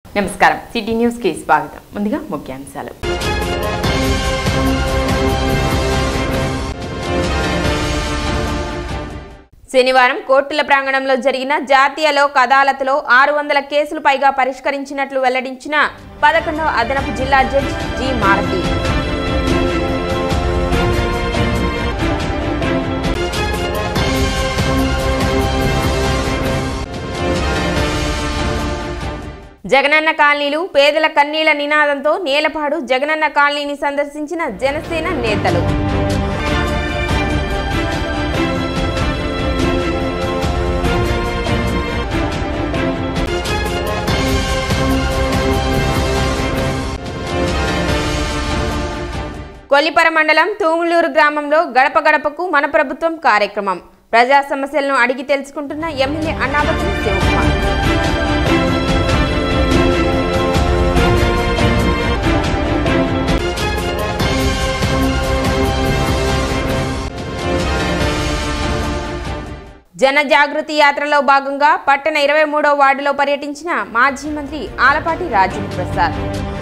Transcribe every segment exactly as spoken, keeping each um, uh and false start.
నమస్కారం city news కి స్వాగతం ముందుగా ముఖ్యాంశాలు శనివారం కోర్టుల ప్రాంగణంలో జరిగిన జాతీయ లోక్ అదాలత్లో ఆరు వందల కేసులు పైగా పరిష్కరించినట్లు వెల్లడించిన పదకొండవ అదనపు జిల్లా జడ్జి జి మారుతి జగనన్న కాలనీలు పేదల కన్నీళ్ల నినాదంతో నేలపాడు జగనన్న కాలనీని సందర్శించిన జనసేన నేతలు కొల్లిపర మండలం తూములూరు గ్రామంలో గడప గడపకు మన ప్రభుత్వం కార్యక్రమం ప్రజా సమస్యలను అడిగి తెలుసుకుంటున్న ఎమ్మెల్యే అన్నాబత్తుని శివకుమార్ జన జాగృతి యాత్రలో భాగంగా పట్టణ ఇరవై మూడో వార్డులో పర్యటించిన మాజీ మంత్రి ఆలపాటి రాజేంద్ర ప్రసాద్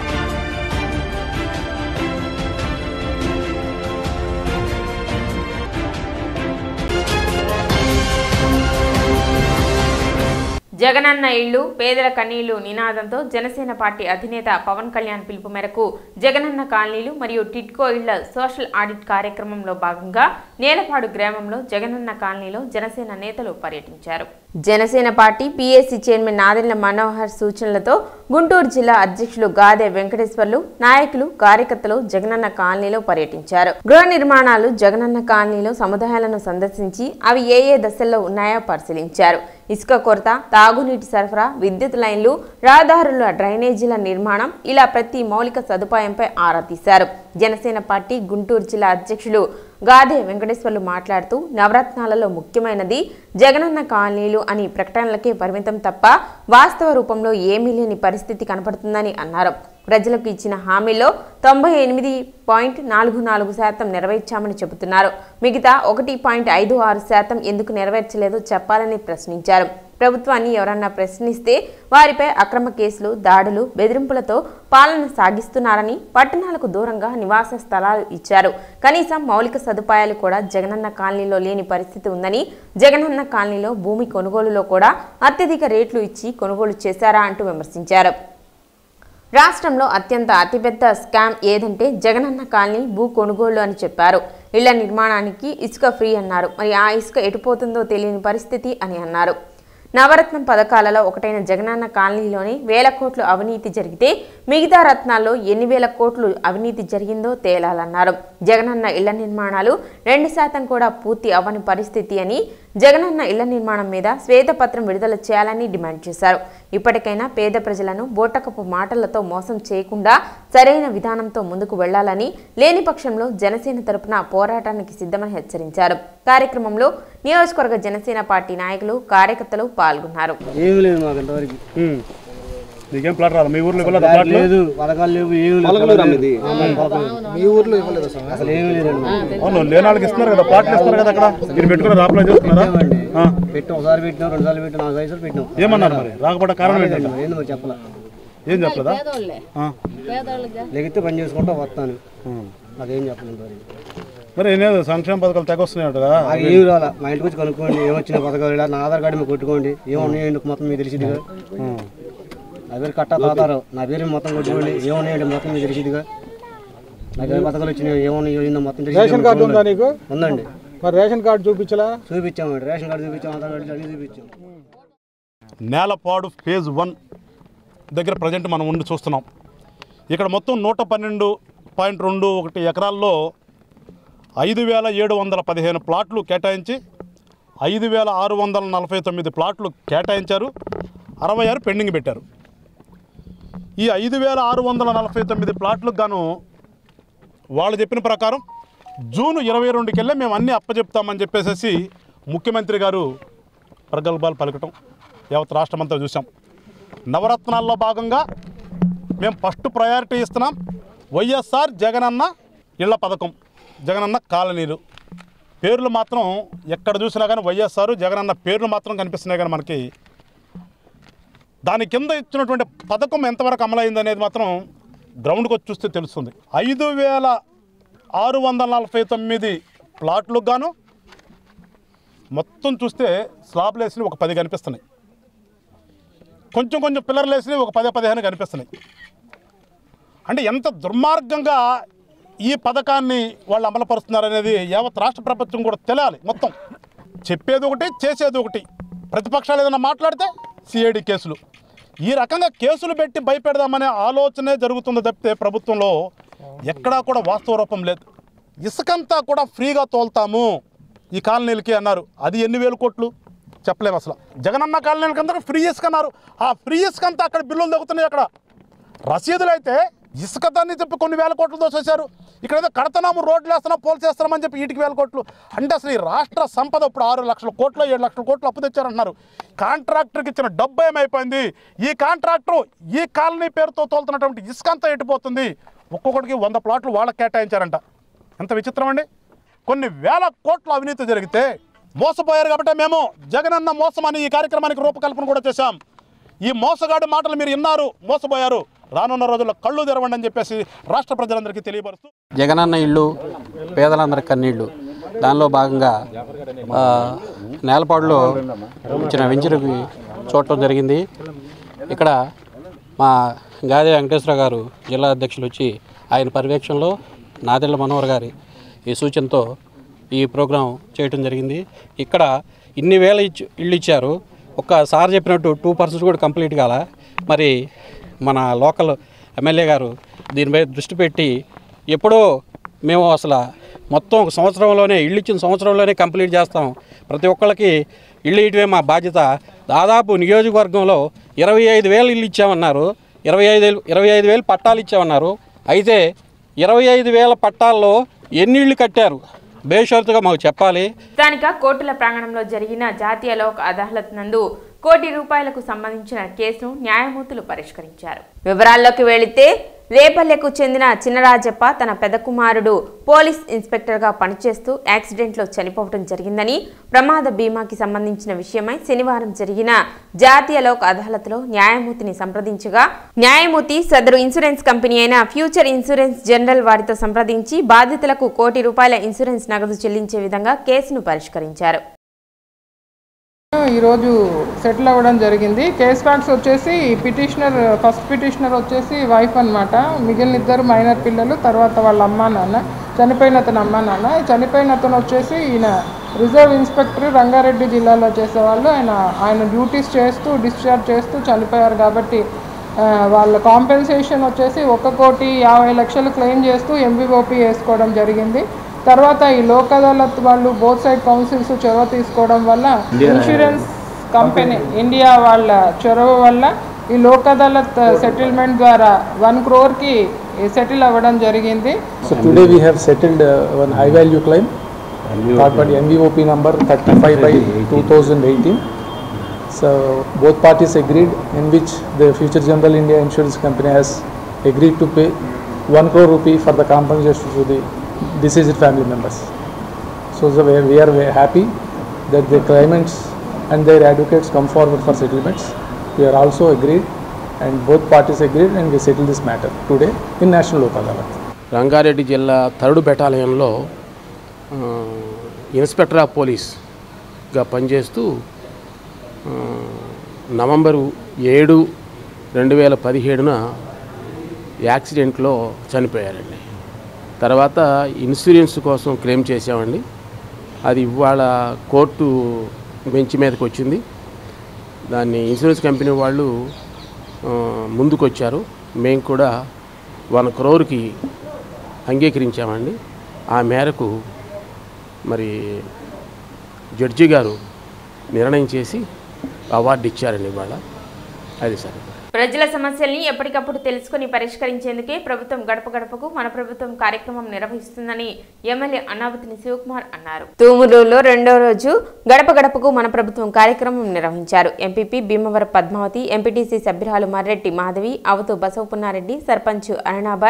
జగనన్న ఇళ్లు పేదల కన్నీళ్లు నినాదంతో జనసేన పార్టీ అధినేత పవన్ కళ్యాణ్ పిలుపు మేరకు జగనన్న కాలనీలు మరియు టిడ్కో ఇళ్ల సోషల్ ఆడిట్ కార్యక్రమంలో భాగంగా నేలపాడు గ్రామంలో జగనన్న కాలనీలో జనసేన నేతలు పర్యటించారు. Janasena party PAC chairman Nadendla Manohar సూచనలతో గుంటూరు జిల్లా అధ్యక్షులు గాదే వెంకటేశ్వర్లు నాయకులు కార్యకర్తలు జగనన్న కాలనీలో పర్యటించారు. గృహ నిర్మాణాలు జగనన్న కాలనీలో సముదాయాలను సందర్శించి అవి ఏ ఏ దశల్లో ఉన్నాయో పరిశీలించారు. ఇసుక కొరత, తాగునీటి సరఫరా, విద్యుత్ లైన్లు, రహదారుల డ్రైనేజీల నిర్మాణం ఇలా ప్రతి మౌలిక సదుపాయంపై ఆరా తీశారు. జనసేన పార్టీ గుంటూరు జిల్లా అధ్యక్షులు గాదే వెంకటేశ్వర్లు మాట్లాడుతూ నవరత్నాలలో ముఖ్యమైనది జగనన్న కాలనీలు అని ప్రకటనలకే పరిమితం తప్ప వాస్తవ రూపంలో ఏమీ లేని పరిస్థితి కనపడుతుందని అన్నారు. ప్రజలకు ఇచ్చిన హామీల్లో తొంభై ఎనిమిది పాయింట్ నాలుగు నాలుగు శాతం నెరవేర్చామని చెబుతున్నారు. మిగతా ఒకటి పాయింట్ ఐదు ఆరు శాతం ఎందుకు నెరవేర్చలేదో చెప్పాలని ప్రశ్నించారు. ప్రభుత్వాన్ని ఎవరన్నా ప్రశ్నిస్తే వారిపై అక్రమ కేసులు, దాడులు, బెదిరింపులతో పాలన సాగిస్తున్నారని, పట్టణాలకు దూరంగా నివాస స్థలాలు ఇచ్చారు. కనీసం మౌలిక సదుపాయాలు కూడా జగనన్న కాలనీలో లేని పరిస్థితి ఉందని, జగనన్న కాలనీలో భూమి కొనుగోలులో కూడా అత్యధిక రేట్లు ఇచ్చి కొనుగోలు చేశారా అంటూ విమర్శించారు. రాష్ట్రంలో అత్యంత అతిపెద్ద స్కామ్ ఏదంటే జగనన్న కాలనీ భూ కొనుగోలు అని చెప్పారు. ఇళ్ల నిర్మాణానికి ఇసుక ఫ్రీ అన్నారు. మరి ఆ ఇసుక ఎటుపోతుందో తెలియని పరిస్థితి అని అన్నారు. నవరత్నం పథకాలలో ఒకటైన జగనన్న కాలనీలోనే వేల కోట్లు అవినీతి జరిగితే మిగతా రత్నాల్లో ఎన్ని వేల కోట్లు అవినీతి జరిగిందో తేలాలన్నారు. జగనన్న ఇళ్ల నిర్మాణాలు రెండు శాతం కూడా పూర్తి అవ్వని పరిస్థితి అని, జగనన్న ఇళ్ల నిర్మాణం మీద శ్వేతపత్రం విడుదల చేయాలని డిమాండ్ చేశారు. ఇప్పటికైనా పేద ప్రజలను బోటకపు మాటలతో మోసం చేయకుండా సరైన విధానంతో ముందుకు వెళ్లాలని, లేని పక్షంలో జనసేన తరపున పోరాటానికి సిద్ధమని హెచ్చరించారు. కార్యక్రమంలో నియోజకవర్గ జనసేన పార్టీ నాయకులు, కార్యకర్తలు పాల్గొన్నారు. మీకేం ప్లాట్ రాదు? మీ ఊర్లో ఇవ్వలేదు? ప్లాట్ లేదు, పథకాలు లేవు, ఏమి మీ ఊర్లో ఇవ్వలేదు అసలు, ఏమి లేదు. అవును, లేని వాళ్ళకి ఇస్తున్నారు కదా, ప్లాట్లు ఇస్తున్నారు కదా. అక్కడ మీరు పెట్టుకున్నారు, అప్లై చేస్తున్నారా? పెట్టాం, ఒకసారి పెట్టినాం, రెండు సార్లు పెట్టినాం, నాలుగు ఐదు పెట్టినాం. ఏమన్నారు మరి? రాకపోవడం కారణం ఏంటంటే ఏంది మరి చెప్పలే. ఏం చెప్పలేదా? లెగితే పని చేసుకుంటా వస్తాను, అదేం చెప్పలేదు. మరి మరి ఏం సంక్షేమ పథకాలు తెగొస్తున్నాయి కదా? ఏమి రాలా, మా ఇంటికి వచ్చి కనుక్కోండి ఏమొచ్చిన పథకాలు. నా ఆధార్ కార్డు మీరు కొట్టుకోండి, ఏమన్నాయి మొత్తం మీకు తెలిసిందిగా. నా పేరు కట్టా తాతారావు, నా పేరు మొత్తం కొట్టుకోండి, ఏమన్నాయండి మొత్తం మీకు తెలిసిందిగా. నాకు ఏ పథకాలు వచ్చినాయి, ఏమన్నా మొత్తం తెలిసి. రేషన్ కార్డు ఉందా నీకు? ఉందండి. మరి రేషన్ కార్డు చూపించలా? చూపించామండి, రేషన్ కార్డు చూపించాం, ఆధార్ కార్డు అన్నీ చూపించాం. నేలపాడు ఫేజ్ వన్ దగ్గర ప్రజెంట్ మనం ఉండి చూస్తున్నాం. ఇక్కడ మొత్తం నూట పన్నెండు పాయింట్ రెండు ఒకటి ఎకరాల్లో ఐదు వేల ఏడు వందల పదిహేను ప్లాట్లు కేటాయించి ఐదు వేల ఆరు వందల నలభై తొమ్మిది ప్లాట్లు కేటాయించారు. అరవై ఆరు పెండింగ్ పెట్టారు. ఈ ఐదు వేల ఆరు వందల నలభై తొమ్మిది ప్లాట్లకు గాను వాళ్ళు చెప్పిన ప్రకారం జూన్ ఇరవై రెండుకెళ్ళే మేము అన్నీ అప్పచెప్తామని చెప్పేసి ముఖ్యమంత్రి గారు ప్రగల్భాలు పలకటం యావత్ రాష్ట్రమంతా చూసాం. నవరత్నాల్లో భాగంగా మేము ఫస్ట్ ప్రయారిటీ ఇస్తున్నాం వైఎస్ఆర్ జగనన్న ఇళ్ల పథకం, జగనన్న కాలనీలు. పేర్లు మాత్రం ఎక్కడ చూసినా కానీ వైఎస్ఆర్ జగనన్న పేర్లు మాత్రం కనిపిస్తున్నాయి. కానీ మనకి దాని కింద ఇచ్చినటువంటి పథకం ఎంతవరకు అమలైంది అనేది మాత్రం గ్రౌండ్కి వచ్చి చూస్తే తెలుస్తుంది. ఐదు వేల ఆరు వందల నలభై తొమ్మిది ప్లాట్లకు గాను మొత్తం చూస్తే స్లాబ్లు వేసినవి ఒక పది కనిపిస్తున్నాయి, కొంచెం కొంచెం పిల్లర్లు వేసినవి ఒక పది పదిహేను కనిపిస్తున్నాయి. అంటే ఎంత దుర్మార్గంగా ఈ పథకాన్ని వాళ్ళు అమలుపరుస్తున్నారనేది యావత్ రాష్ట్ర ప్రభుత్వం కూడా తెలియాలి. మొత్తం చెప్పేది ఒకటి, చేసేది ఒకటి. ప్రతిపక్షాలు ఏదైనా మాట్లాడితే సిఐడి కేసులు, ఈ రకంగా కేసులు పెట్టి భయపెడదామనే ఆలోచనే జరుగుతుందో తప్పితే ప్రభుత్వంలో ఎక్కడా కూడా వాస్తవ రూపం లేదు. ఇసుకంతా కూడా ఫ్రీగా తోలుతాము ఈ కాలనీలకి అన్నారు. అది ఎన్ని వేల కోట్లు చెప్పలేము అసలు. జగనన్న కాలనీలకి అందరూ ఫ్రీ ఇసుక అన్నారు. ఆ ఫ్రీ ఇసుక అంతా అక్కడ బిల్లులు తగ్గుతున్నాయి. అక్కడ రసీదులు అయితే ఇసుక దాన్ని చెప్పి కొన్ని వేల కోట్లు దోసేశారు. ఇక్కడ ఏదో కడతనాము, రోడ్లు వేస్తున్నాం, పోల్స్ వేస్తున్నామని చెప్పి వీటికి వేల కోట్లు. అంటే అసలు ఈ రాష్ట్ర సంపద ఇప్పుడు ఆరు లక్షల కోట్లు ఏడు లక్షల కోట్లు అప్పు తెచ్చారంటున్నారు. కాంట్రాక్టర్కి ఇచ్చిన డబ్బు ఏమైపోయింది? ఈ కాంట్రాక్టర్ ఈ కాలనీ పేరుతో తోలుతున్నటువంటి ఇసుక అంతా ఎట్టిపోతుంది? ఒక్కొక్కడికి వంద ప్లాట్లు వాళ్ళకి కేటాయించారంట. ఎంత విచిత్రం అండి. కొన్ని వేల కోట్ల అవినీతి జరిగితే మోసపోయారు కాబట్టి మేము జగనన్న మోసం అని ఈ కార్యక్రమానికి రూపకల్పన కూడా చేశాం. ఈ మోసగాడి మాటలు మీరు విన్నారు, మోసపోయారు. రానున్న రోజుల్లో కళ్ళు తెరవండి అని చెప్పేసి రాష్ట్ర ప్రజలందరికీ తెలియపరుస్తూ, జగనన్న ఇళ్ళు పేదలందరికీ కన్నీళ్ళు దానిలో భాగంగా నేలపాడులో ఇచ్చిన వెంచర్కి చూడటం జరిగింది. ఇక్కడ మా గాదే వెంకటేశ్వర గారు జిల్లా అధ్యక్షులు వచ్చి ఆయన పర్యవేక్షణలో నాదెళ్ల మనోహర్ గారి ఈ సూచనతో ఈ ప్రోగ్రాం చేయటం జరిగింది. ఇక్కడ ఇన్ని వేల ఇచ్చి ఇళ్ళు ఇచ్చారు. ఒక్క సార్ చెప్పినట్టు టూ పర్సెంట్ కూడా కంప్లీట్ కాల. మరి మన లోకల్ ఎమ్మెల్యే గారు దీనిపై దృష్టి పెట్టి ఎప్పుడో మేము అసలు మొత్తం ఒక సంవత్సరంలోనే ఇళ్ళు ఇచ్చిన సంవత్సరంలోనే కంప్లీట్ చేస్తాం, ప్రతి ఒక్కళ్ళకి ఇళ్ళు ఇటువే మా బాధ్యత. దాదాపు నియోజకవర్గంలో ఇరవై ఐదు వేలు ఇళ్ళు ఇచ్చామన్నారు. ఇరవై ఐదు ఇరవై ఐదు వేలు పట్టాలు ఇచ్చామన్నారు. అయితే ఇరవై ఐదు వేల పట్టాల్లో ఎన్ని ఇళ్ళు కట్టారు బేషరతుగా మాకు చెప్పాలి. స్థానిక కోర్టుల ప్రాంగణంలో జరిగిన జాతీయ లోక్ అదాలత్ నందు కోటి రూపాయలకు సంబంధించిన కేసును న్యాయమూర్తులు పరిష్కరించారు. వివరాల్లోకి వెళితే రేపల్లెకు చెందిన చిన్నరాజప్ప తన పెద్ద కుమారుడు పోలీస్ ఇన్స్పెక్టర్గా పనిచేస్తూ యాక్సిడెంట్లో చనిపోవడం జరిగిందని ప్రమాద బీమాకి సంబంధించిన విషయమై శనివారం జరిగిన జాతీయ లోక్ అదాలత్లో న్యాయమూర్తిని సంప్రదించగా న్యాయమూర్తి సదరు ఇన్సూరెన్స్ కంపెనీ అయిన ఫ్యూచర్ ఇన్సూరెన్స్ జనరల్ వారితో సంప్రదించి బాధితులకు కోటి రూపాయల ఇన్సూరెన్స్ నగదు చెల్లించే విధంగా కేసును పరిష్కరించారు. ఈరోజు సెటిల్ అవ్వడం జరిగింది. కేస్ ఫ్యాక్ట్స్ వచ్చేసి పిటిషనర్ ఫస్ట్ పిటిషనర్ వచ్చేసి వైఫ్ అనమాట. మిగిలిన ఇద్దరు మైనర్ పిల్లలు, తర్వాత వాళ్ళ అమ్మా నాన్న, చనిపోయిన అతను అమ్మా నాన్న. చనిపోయిన అతను వచ్చేసి ఈయన రిజర్వ్ ఇన్స్పెక్టర్ రంగారెడ్డి జిల్లాలో చేసేవాళ్ళు. ఆయన ఆయన డ్యూటీస్ చేస్తూ డిశ్చార్జ్ చేస్తూ చనిపోయారు కాబట్టి వాళ్ళ కాంపెన్సేషన్ వచ్చేసి ఒక కోటి యాభై లక్షలు క్లెయిమ్ చేస్తూ ఎంబీఓపీ వేసుకోవడం జరిగింది. తర్వాత ఈ లోక్ అదాలత్ వాళ్ళు బోత్ సైడ్ కౌన్సిల్స్ చొరవ తీసుకోవడం వల్ల ఇన్సూరెన్స్ కంపెనీ ఇండియా వాళ్ళ చొరవ వల్ల ఈ లోక్ అదాలత్ సెటిల్మెంట్ ద్వారా వన్ క్రోర్కి సెటిల్ అవ్వడం జరిగింది. So today we have settled uh, one high value claim, third party M V O P number thirty-five by two thousand eighteen. So both parties agreed, in which the Future General India Insurance Company has agreed to pay one crore rupee for the compensation to the deceased family members. So, so we are very happy that the claimants and their advocates come forward for settlements. We are also agreed and both parties agreed and we settled this matter today in National Lok Adalat. Rangareddy జిల్లా third బెటాలియన్లో inspector of పోలీస్గా పనిచేస్తూ నవంబరు ఏడు రెండు వేల పదిహేడున యాక్సిడెంట్లో చనిపోయారండి. తర్వాత ఇన్సూరెన్స్ కోసం క్లెయిమ్ చేసామండి. అది ఇవాళ కోర్టు బెంచ్ మీదకి వచ్చింది. దాన్ని ఇన్సూరెన్స్ కంపెనీ వాళ్ళు ముందుకు వచ్చారు. మేము కూడా వన్ క్రోర్కి అంగీకరించామండి. ఆ మేరకు మరి జడ్జి గారు నిర్ణయం చేసి అవార్డు ఇచ్చారండి ఇవాళ. అది సరే. ప్రజల సమస్యల్ని ఎప్పటికప్పుడు తెలుసుకుని పరిష్కరించేందుకే ప్రభుత్వం గడప గడపకు మన ప్రభుత్వం కార్యక్రమం నిర్వహిస్తుందని ఎమ్మెల్యే అన్నావతిని శివకుమార్ అన్నారు. తూములూరులో రెండో రోజు గడప గడపకు మన ప్రభుత్వం కార్యక్రమం నిర్వహించారు. ఎంపీపీ భీమవరం పద్మావతి, ఎంపీటీసీ సభ్యురాలు మర్రెడ్డి మాధవి, అవతు బసవపున్నారెడ్డి, సర్పంచ్ అరుణాబాయ్,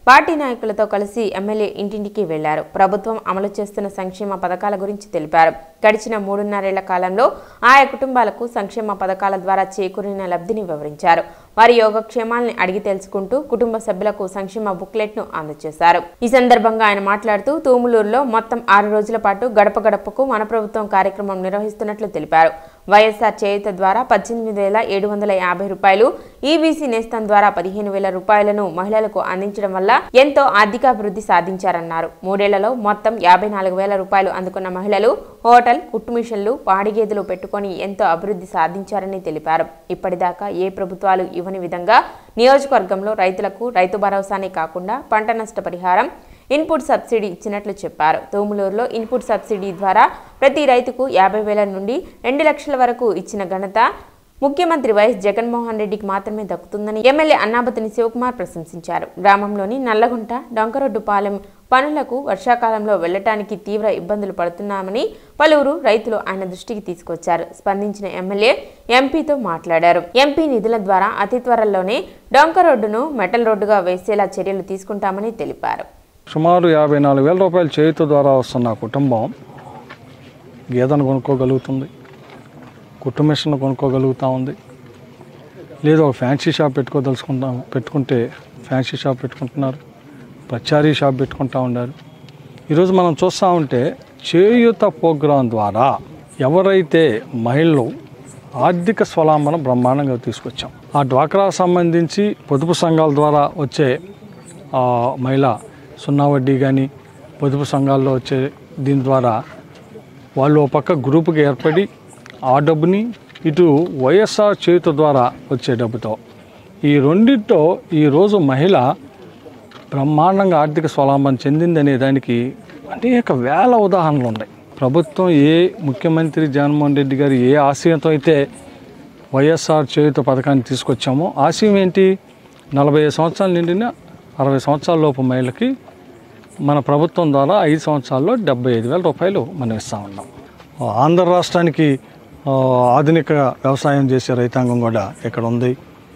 పార్టీ నాయకులతో కలిసి ఎమ్మెల్యే ఇంటింటికి వెళ్లారు. ప్రభుత్వం అమలు చేస్తున్న సంక్షేమ పథకాల గురించి తెలిపారు. గడిచిన మూడున్నరేళ్ల కాలంలో ఆయా కుటుంబాలకు సంక్షేమ పథకాల ద్వారా చేకూరిన లబ్ధిని వివరించారు. వారి యోగక్షేమాల్ని అడిగి తెలుసుకుంటూ కుటుంబ సభ్యులకు సంక్షేమ బుక్లెట్ ను అందజేశారు. ఈ సందర్భంగా ఆయన మాట్లాడుతూ తూములూరులో మొత్తం ఆరు రోజుల పాటు గడప గడపకు మన ప్రభుత్వం కార్యక్రమం నిర్వహిస్తున్నట్లు తెలిపారు. వైఎస్ఆర్ చేయూత ద్వారా పద్దెనిమిది వేల ఏడు వందల యాభై రూపాయలు, ఈబీసీ నేస్తం ద్వారా పదిహేను వేల రూపాయలను మహిళలకు అందించడం వల్ల ఎంతో ఆర్థికాభివృద్ధి సాధించారన్నారు. మూడేళ్లలో మొత్తం యాభై నాలుగు వేల రూపాయలు అందుకున్న మహిళలు హోటల్, కుట్టు మిషన్లు, పాడిగేదెలు పెట్టుకుని ఎంతో అభివృద్ధి సాధించారని తెలిపారు. ఇప్పటిదాకా ఏ ప్రభుత్వాలు ఇవ్వని విధంగా నియోజకవర్గంలో రైతులకు రైతు భరోసానే కాకుండా పంట నష్ట పరిహారం, ఇన్పుట్ సబ్సిడీ ఇచ్చినట్లు చెప్పారు. తూములూరులో ఇన్పుట్ సబ్సిడీ ద్వారా ప్రతి రైతుకు యాభై వేల నుండి రెండు లక్షల వరకు ఇచ్చిన ఘనత ముఖ్యమంత్రి వైఎస్ జగన్మోహన్ రెడ్డికి మాత్రమే దక్కుతుందని ఎమ్మెల్యే అన్నాబతిని శివకుమార్ ప్రశంసించారు. గ్రామంలోని నల్లగుంట, డొంకరొడ్డుపాలెం పనులకు వర్షాకాలంలో వెళ్లటానికి తీవ్ర ఇబ్బందులు పడుతున్నామని పలువురు రైతులు ఆయన దృష్టికి తీసుకొచ్చారు. స్పందించిన ఎమ్మెల్యే ఎంపీతో మాట్లాడారు. ఎంపీ నిధుల ద్వారా అతి త్వరలోనే డొంకరోడ్డును మెటల్ రోడ్డుగా వేసేలా చర్యలు తీసుకుంటామని తెలిపారు. సుమారు యాభై నాలుగు వేల రూపాయల చేయుత ద్వారా వస్తున్న కుటుంబం గేదెను కొనుక్కోగలుగుతుంది, కుట్టు మిషన్ కొనుక్కోగలుగుతూ ఉంది. లేదా ఒక ఫ్యాన్సీ షాప్ పెట్టుకోదలుచుకుంటాం పెట్టుకుంటే ఫ్యాన్సీ షాప్ పెట్టుకుంటున్నారు, పచారీ షాప్ పెట్టుకుంటూ ఉన్నారు. ఈరోజు మనం చూస్తూ ఉంటే చేయూత ప్రోగ్రాం ద్వారా ఎవరైతే మహిళలు ఆర్థిక స్వలంబన బ్రహ్మాండంగా తీసుకొచ్చాం. ఆ డ్వాక్రా సంబంధించి పొదుపు సంఘాల ద్వారా వచ్చే మహిళ సున్నా వడ్డీ కానీ పొదుపు సంఘాల్లో వచ్చే దీని ద్వారా వాళ్ళు ఒక పక్క గ్రూపుకి ఏర్పడి ఆ డబ్బుని ఇటు వైఎస్ఆర్ చేయూత ద్వారా వచ్చే డబ్బుతో ఈ రెండింటితో ఈరోజు మహిళ బ్రహ్మాండంగా ఆర్థిక స్వలంబన చెందిందనే దానికి అనేక వేల ఉదాహరణలు ఉన్నాయి. ప్రభుత్వం ఏ ముఖ్యమంత్రి జగన్మోహన్ రెడ్డి గారు ఏ ఆశయంతో అయితే వైఎస్ఆర్ చేయూత పథకాన్ని తీసుకొచ్చామో ఆశయం ఏంటి? నలభై ఐదు సంవత్సరాలు నిండిన అరవై సంవత్సరాల లోపు మహిళకి మన ప్రభుత్వం ద్వారా ఐదు సంవత్సరాల్లో డెబ్బై ఐదు వేల రూపాయలు మనం ఇస్తూ ఉన్నాం. ఆంధ్ర రాష్ట్రానికి ఆధునిక వ్యవసాయం చేసే రైతాంగం కూడా ఇక్కడ ఉంది.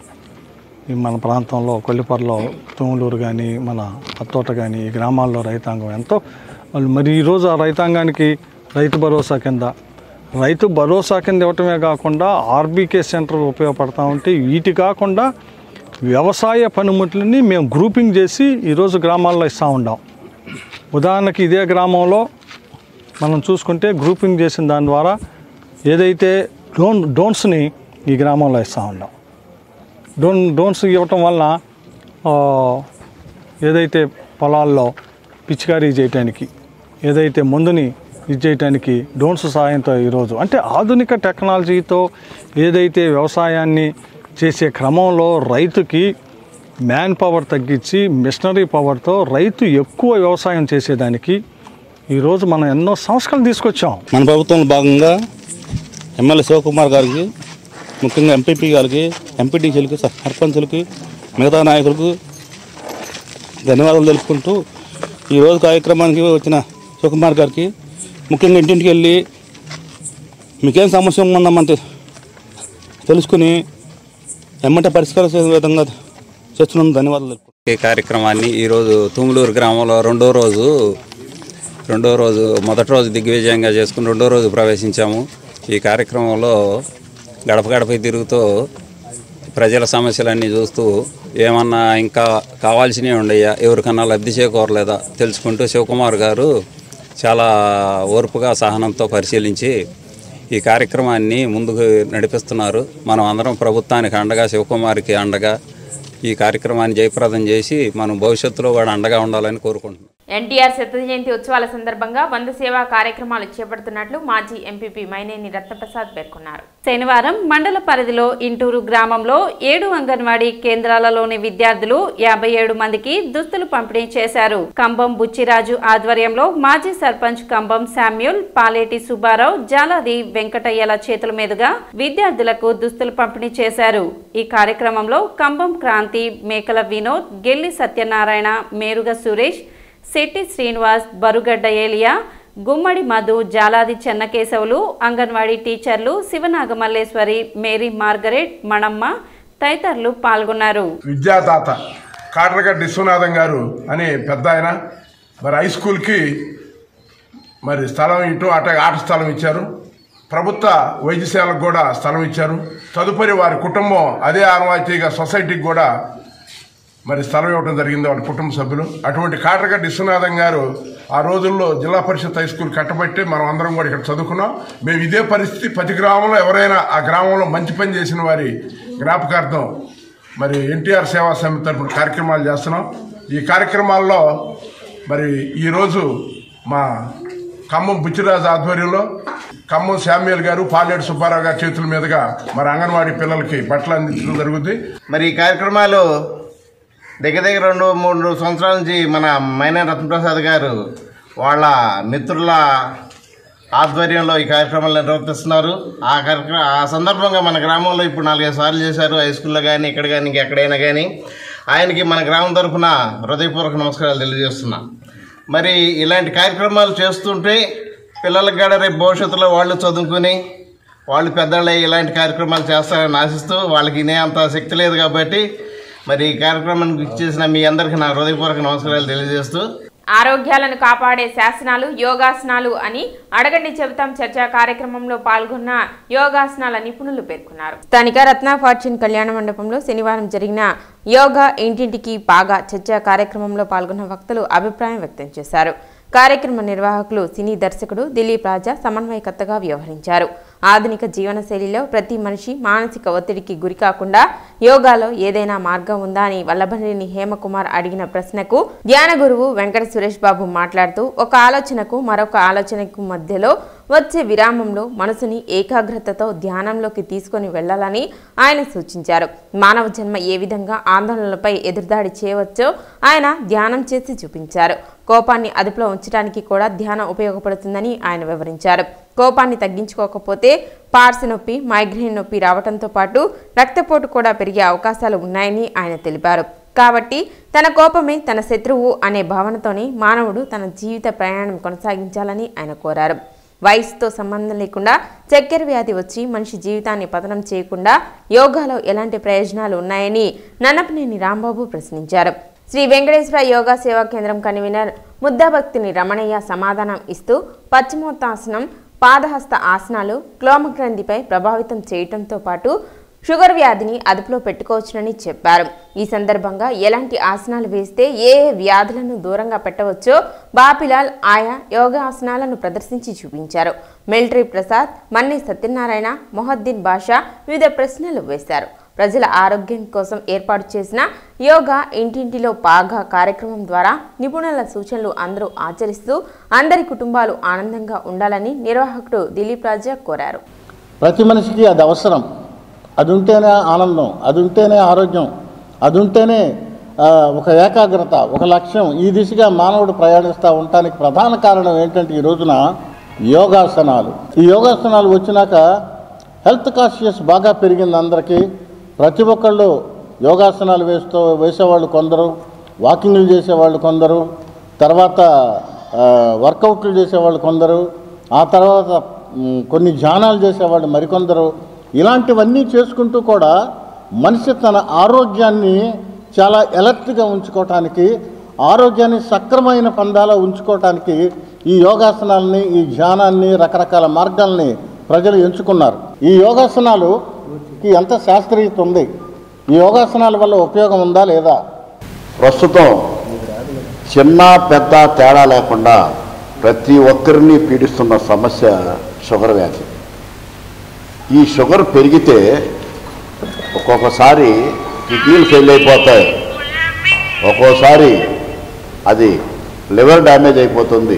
మన ప్రాంతంలో కొల్లిపర్లో, తూములూరు కానీ, మన అత్తోట కానీ ఈ గ్రామాల్లో రైతాంగం ఎంతో మరి ఈరోజు ఆ రైతాంగానికి రైతు భరోసా కింద రైతు భరోసా కింద ఇవ్వటమే కాకుండా ఆర్బీకే సెంటర్ ఉపయోగపడతా ఉంటే వీటి కాకుండా వ్యవసాయ పనిముట్లని మేము గ్రూపింగ్ చేసి ఈరోజు గ్రామాల్లో ఇస్తూ ఉన్నాం. ఉదాహరణకి ఇదే గ్రామంలో మనం చూసుకుంటే గ్రూపింగ్ చేసిన దాని ద్వారా ఏదైతే డ్రోన్ డ్రోన్స్ని ఈ గ్రామంలో ఇస్తూ ఉన్నాం. డ్రోన్ డ్రోన్స్ ఇవ్వటం వల్ల ఏదైతే పొలాల్లో పిచికారీ చేయటానికి, ఏదైతే మందుని ఇది చేయటానికి డ్రోన్స్ సహాయంతో ఈరోజు అంటే ఆధునిక టెక్నాలజీతో ఏదైతే వ్యవసాయాన్ని చేసే క్రమంలో రైతుకి మ్యాన్ పవర్ తగ్గించి మిషనరీ పవర్తో రైతు ఎక్కువ వ్యవసాయం చేసేదానికి ఈరోజు మనం ఎన్నో సంస్కరణలు తీసుకొచ్చాం. మన ప్రభుత్వంలో భాగంగా ఎమ్మెల్యే శివకుమార్ గారికి, ముఖ్యంగా ఎంపీపీ గారికి, ఎంపీటీసీలకి, సర్పంచులకి, మిగతా నాయకులకు ధన్యవాదాలు తెలుపుకుంటూ ఈరోజు కార్యక్రమానికి వచ్చిన శివకుమార్ గారికి ముఖ్యంగా ఇంటింటికి వెళ్ళి మీకేం సమస్య ఉందమ్మంటే తెలుసుకుని ఎమ్మటే పరిష్కరించే విధంగా చేస్తున్నాం. ధన్యవాదాలు. ఈ కార్యక్రమాన్ని ఈరోజు తూములూరు గ్రామంలో రెండో రోజు రెండో రోజు మొదటి రోజు దిగ్విజయంగా చేసుకుని రెండో రోజు ప్రవేశించాము. ఈ కార్యక్రమంలో గడప గడప తిరుగుతూ ప్రజల సమస్యలన్నీ చూస్తూ ఏమన్నా ఇంకా కావాల్సినవి ఉండయా, ఎవరికన్నా లబ్ధి చేకూరలేదా తెలుసుకుంటూ శివకుమార్ గారు చాలా ఓర్పుగా సహనంతో పరిశీలించి ఈ కార్యక్రమాన్ని ముందుకు నడిపిస్తున్నారు. మనం అందరం ప్రభుత్వానికి అండగా, శివకుమార్కి అండగా ఈ కార్యక్రమాన్ని జయప్రదం చేసి మనం భవిష్యత్తులో కూడా అండగా ఉండాలని కోరుకుంటున్నాం. ఎన్టీఆర్ శత జయంతి ఉత్సవాల సందర్భంగా వంద సేవా కార్యక్రమాలు చేపడుతున్నట్లు మాజీ ఎంపీపీ మైనేని రత్నప్రసాద్ పేర్కొన్నారు. శనివారం మండల పరిధిలో ఇంటూరు గ్రామంలో ఏడు అంగన్వాడీ కేంద్రాలలోని విద్యార్థులు యాభై ఏడు మందికి దుస్తులు పంపిణీ చేశారు. కంబం బుచ్చిరాజు ఆధ్వర్యంలో మాజీ సర్పంచ్ కంబం శామ్యూల్, పాలేటి సుబ్బారావు, జాలాది వెంకటయ్యల చేతుల మీదుగా విద్యార్థులకు దుస్తులు పంపిణీ చేశారు. ఈ కార్యక్రమంలో కంబం క్రాంతి, మేకల వినోద్, గెల్లి సత్యనారాయణ, మేరుగ సురేష్, శెట్టి శ్రీనివాస్, బరుగడ్డ ఏలియా, గుమ్మడి మధు, జాలాది చెన్నకేశవులు, అంగన్వాడీ టీచర్లు శివనాగమల్లేశ్వరి, మేరీ మార్గరెట్, మణమ్మ తదితరులు పాల్గొన్నారు. విద్యాదాత కాట్రగడ్డ విశ్వనాథం గారు అనే పెద్ద ఆయన మరి హై స్కూల్కి మరి స్థలం ఇటు అట ఆట స్థలం ఇచ్చారు. ప్రభుత్వ వైద్యశాలకు కూడా స్థలం ఇచ్చారు. తదుపరి వారి కుటుంబం అదే ఆనవాయితీగా సొసైటీకి కూడా మరి స్థలం ఇవ్వడం జరిగింది వాళ్ళ కుటుంబ సభ్యులు. అటువంటి కాట్రగడ్డ విశ్వనాథం గారు ఆ రోజుల్లో జిల్లా పరిషత్ హై స్కూల్ కట్టబట్టి మనం అందరం కూడా ఇక్కడ చదువుకున్నాం. మేము ఇదే పరిస్థితి ప్రతి గ్రామంలో ఎవరైనా ఆ గ్రామంలో మంచి పని చేసిన వారి జ్ఞాపకార్థం మరి ఎన్టీఆర్ సేవా సమితి తరఫున కార్యక్రమాలు చేస్తున్నాం. ఈ కార్యక్రమాల్లో మరి ఈరోజు మా ఖమ్మం బుచ్చిరాజు ఆధ్వర్యంలో ఖమ్మం శామ్యుల్ గారు పాలేడు సుబ్బారావు గారి చేతుల మీదుగా మరి అంగన్వాడీ పిల్లలకి బట్టలు అందించడం జరుగుతుంది. మరి ఈ కార్యక్రమాలు దగ్గర దగ్గర రెండు మూడు సంవత్సరాల నుంచి మన మైనా రత్నప్రసాద్ గారు వాళ్ళ మిత్రుల ఆధ్వర్యంలో ఈ కార్యక్రమాలు నిర్వర్తిస్తున్నారు. ఆ కార్యక్రమం ఆ సందర్భంగా మన గ్రామంలో ఇప్పుడు నాలుగైదు సార్లు చేశారు. హై స్కూల్లో కానీ ఇక్కడ కానీ ఇంకెక్కడైనా కానీ ఆయనకి మన గ్రామం తరఫున హృదయపూర్వక నమస్కారాలు తెలియజేస్తున్నా. మరి ఇలాంటి కార్యక్రమాలు చేస్తుంటే పిల్లలకు కూడా రేపు భవిష్యత్తులో వాళ్ళు చదువుకుని వాళ్ళు పెద్దవాళ్ళై ఇలాంటి కార్యక్రమాలు చేస్తారని ఆశిస్తూ వాళ్ళకి ఇనే అంత శక్తి లేదు కాబట్టి మరి ఈ కార్యక్రమానికి ఇచ్చేసిన మీ అందరికీ నా హృదయపూర్వక నమస్కారాలు తెలియజేస్తూ ఆరోగ్యాలను కాపాడే శాసనాలు యోగాసనాలు అని అడగండి చెబుతాం చర్చా కార్యక్రమంలో పాల్గొన్న యోగాసనాల నిపుణులు పేర్కొన్నారు. స్థానిక రత్న ఫార్చ్యూన్ కళ్యాణ మండపంలో శనివారం జరిగిన యోగా ఇంటింటికి బాగా చర్చా కార్యక్రమంలో పాల్గొన్న వక్తలు అభిప్రాయం వ్యక్తం చేశారు. కార్యక్రమ నిర్వాహకులు సినీ దర్శకుడు దిలీప్ రాజా సమన్వయకర్తగా వ్యవహరించారు. ఆధునిక జీవనశైలిలో ప్రతి మనిషి మానసిక ఒత్తిడికి గురికాకుండా యోగాలో ఏదైనా మార్గం ఉందా అని వల్లభనేని హేమకుమార్ అడిగిన ప్రశ్నకు ధ్యాన గురువు వెంకట సురేష్ బాబు మాట్లాడుతూ ఒక ఆలోచనకు మరొక ఆలోచనకు మధ్యలో వచ్చే విరామంలో మనసుని ఏకాగ్రతతో ధ్యానంలోకి తీసుకొని వెళ్లాలని ఆయన సూచించారు. మానవ జన్మ ఏ విధంగా ఆందోళనలపై ఎదురుదాడి చేయవచ్చో ఆయన ధ్యానం చేసి చూపించారు. కోపాన్ని అదుపులో ఉంచడానికి కూడా ధ్యానం ఉపయోగపడుతుందని ఆయన వివరించారు. కోపాన్ని తగ్గించుకోకపోతే పార్స్ నొప్పి, మైగ్రేన్ నొప్పి రావడంతో పాటు రక్తపోటు కూడా పెరిగే అవకాశాలు ఉన్నాయని ఆయన తెలిపారు. కాబట్టి తన కోపమే తన శత్రువు అనే భావనతోనే మానవుడు తన జీవిత ప్రయాణం కొనసాగించాలని ఆయన కోరారు. వయసుతో సంబంధం లేకుండా చక్కెర వ్యాధి వచ్చి మనిషి జీవితాన్ని పతనం చేయకుండా యోగాలో ఎలాంటి ప్రయోజనాలు ఉన్నాయని నన్నపనేని రాంబాబు ప్రశ్నించారు. శ్రీ వెంకటేశ్వర యోగా సేవా కేంద్రం కన్వీనర్ ముద్దాభక్తిని రమణయ్య సమాధానం ఇస్తూ పశ్చిమోత్తాసనం, పాదహస్త ఆసనాలు క్లోమగ్రంథిపై ప్రభావితం చేయటంతో పాటు షుగర్ వ్యాధిని అదుపులో పెట్టుకోవచ్చునని చెప్పారు. ఈ సందర్భంగా ఎలాంటి ఆసనాలు వేస్తే ఏ ఏ వ్యాధులను దూరంగా పెట్టవచ్చో బాపిలాల్ ఆయా యోగా ఆసనాలను ప్రదర్శించి చూపించారు. మిలిటరీ ప్రసాద్, మన్ని సత్యనారాయణ, మొహద్దీన్ బాషా వివిధ ప్రశ్నలు వేశారు. ప్రజల ఆరోగ్యం కోసం ఏర్పాటు చేసిన యోగా ఇంటింటిలో బాగా కార్యక్రమం ద్వారా నిపుణుల సూచనలు అందరూ ఆచరిస్తూ అందరి కుటుంబాలు ఆనందంగా ఉండాలని నిర్వాహకుడు దిలీప్ రాజా కోరారు. ప్రతి మనిషికి అది అవసరం. అది ఉంటేనే ఆనందం, అది ఉంటేనే ఆరోగ్యం, అది ఉంటేనే ఒక ఏకాగ్రత, ఒక లక్ష్యం. ఈ దిశగా మానవుడు ప్రయాణిస్తూ ఉండటానికి ప్రధాన కారణం ఏంటంటే ఈ రోజున యోగాసనాలు. ఈ యోగాసనాలు వచ్చినాక హెల్త్ కాన్షియస్ బాగా పెరిగింది అందరికీ. ప్రతి ఒక్కళ్ళు యోగాసనాలు వేస్తూ వేసేవాళ్ళు కొందరు, వాకింగ్లు చేసేవాళ్ళు కొందరు, తర్వాత వర్కౌట్లు చేసేవాళ్ళు కొందరు, ఆ తర్వాత కొన్ని ధ్యానాలు చేసేవాళ్ళు మరికొందరు. ఇలాంటివన్నీ చేసుకుంటూ కూడా మనిషి తన ఆరోగ్యాన్ని చాలా ఎలర్ట్గా ఉంచుకోవటానికి, ఆరోగ్యాన్ని సక్రమైన పందాలో ఉంచుకోవటానికి ఈ యోగాసనాలని, ఈ ధ్యానాన్ని, రకరకాల మార్గాల్ని ప్రజలు ఎంచుకున్నారు. ఈ యోగాసనాలుకి ఎంత శాస్త్రీయత ఉంది, ఈ యోగాసనాల వల్ల ఉపయోగం ఉందా లేదా? ప్రస్తుతం చిన్న పెద్ద తేడా లేకుండా ప్రతి ఒక్కరిని పీడిస్తున్న సమస్య షుగర్ వ్యాధి. ఈ షుగర్ పెరిగితే ఒక్కొక్కసారి కిడ్నీలు ఫెయిల్ అయిపోతాయి, ఒక్కోసారి అది లివర్ డ్యామేజ్ అయిపోతుంది,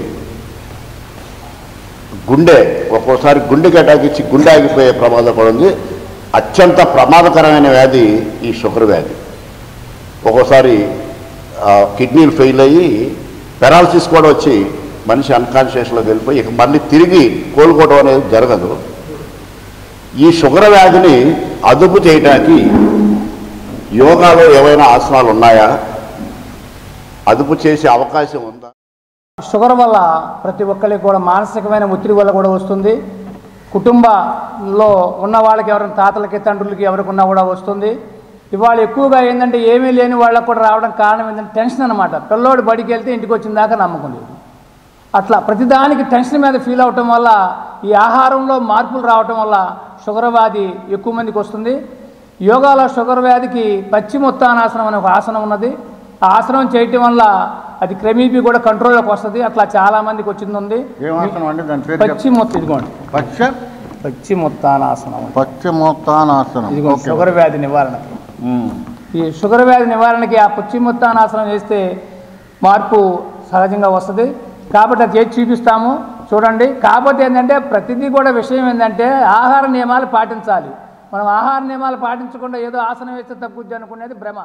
గుండె ఒక్కోసారి గుండెకి అటాక్ ఇచ్చి గుండె ఆగిపోయే ప్రమాదం కూడా ఉంది. అత్యంత ప్రమాదకరమైన వ్యాధి ఈ షుగర్ వ్యాధి. ఒక్కోసారి కిడ్నీలు ఫెయిల్ అయ్యి పెరాలసిస్ కూడా వచ్చి మనిషి అన్కాన్షియస్లోకి వెళ్ళిపోయి ఇక మళ్ళీ తిరిగి కోలుకోవడం అనేది జరగదు. ఈ షుగర్ వ్యాధిని అదుపు చేయడానికి యోగాలో ఏవైనా ఆసనాలు ఉన్నాయా, అదుపు చేసే అవకాశం ఉందా? షుగర్ వల్ల ప్రతి ఒక్కరికి కూడా మానసికమైన ఒత్తిడి వల్ల కూడా వస్తుంది. కుటుంబంలో ఉన్న వాళ్ళకి ఎవరైనా తాతలకి తండ్రులకి ఎవరికి ఉన్నా కూడా వస్తుంది. ఇవాళ ఎక్కువగా ఏంటంటే ఏమీ లేని వాళ్ళకు కూడా రావడం కారణం ఏంటంటే టెన్షన్ అనమాట. పిల్లోడు బడికి వెళ్తే ఇంటికి వచ్చిన దాకా నమ్మకం లేదు. అట్లా ప్రతిదానికి టెన్షన్ మీద ఫీల్ అవటం వల్ల ఈ ఆహారంలో మార్పులు రావటం వల్ల షుగర్ వ్యాధి ఎక్కువ మందికి వస్తుంది. యోగాలో షుగర్ వ్యాధికి పశ్చిమోత్తానాసనం అనే ఒక ఆసనం ఉన్నది. ఆ ఆసనం చేయటం వల్ల అది క్రమేపీ కూడా కంట్రోల్లోకి వస్తుంది. అట్లా చాలామందికి వచ్చింది ఉంది. పశ్చిమోత్త ఇదిగోండి పశ్చిమోత్తానాసనం పశ్చిమోత్తానాసనం ఇదిగోండి షుగర్ వ్యాధి నివారణకి. ఈ షుగర్ వ్యాధి నివారణకి ఆ పశ్చిమోత్తానాసనం చేస్తే మార్పు సహజంగా వస్తుంది. కాబట్టి అది చేసి చూపిస్తాము చూడండి. కాకపోతే ఏంటంటే ప్రతిదీ కూడా విషయం ఏంటంటే ఆహార నియమాలు పాటించాలి. మనం ఆహార నియమాలు పాటించకుండా ఏదో ఆసనం వేస్తే తగ్గుద్ది అనుకునేది భ్రమ.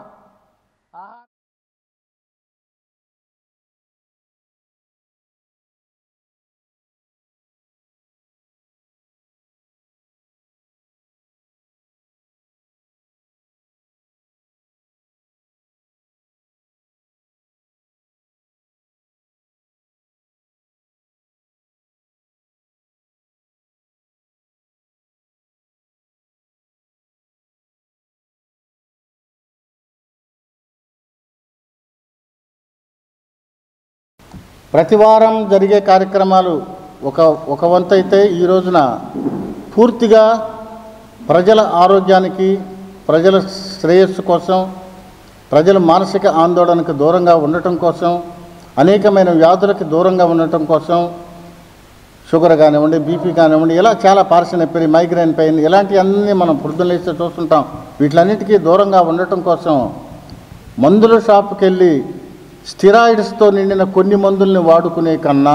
ప్రతి వారం జరిగే కార్యక్రమాలు ఒక ఒక వంతు అయితే ఈ రోజున పూర్తిగా ప్రజల ఆరోగ్యానికి, ప్రజల శ్రేయస్సు కోసం, ప్రజల మానసిక ఆందోళనకు దూరంగా ఉండటం కోసం, అనేకమైన వ్యాధులకి దూరంగా ఉండటం కోసం, షుగర్ కానివ్వండి, బీపీ కానివ్వండి, ఇలా చాలా పార్శ్వనొప్పి, మైగ్రేన్ పెయిన్ ఇలాంటివన్నీ మనం పొద్దున్నేస్తే చూస్తుంటాం. వీటిలన్నిటికీ దూరంగా ఉండటం కోసం మందుల షాపుకి వెళ్ళి స్టిరాయిడ్స్తో నిండిన కొన్ని మందుల్ని వాడుకునే కన్నా